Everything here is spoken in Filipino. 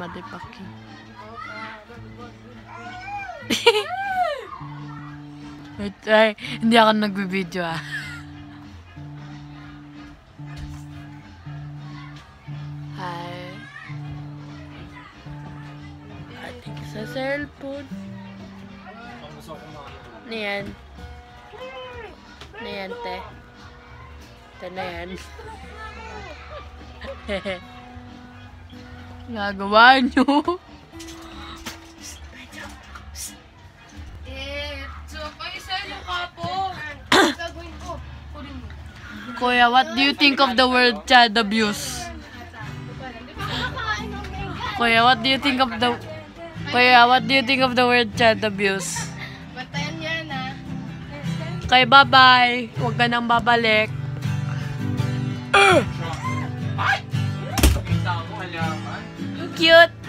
madipaki. Wait, ay, hindi ako nagbibideo ah. Hi. Ating sa cellphone. Niyan. Niyan, te. Te na yan. Nagawa nyo. Kuya, what do you think of the word child abuse? Kuya, what do you think of the word child abuse? Batayan yan ah. Okay, bye-bye. Huwag ka nang babalik. Cute!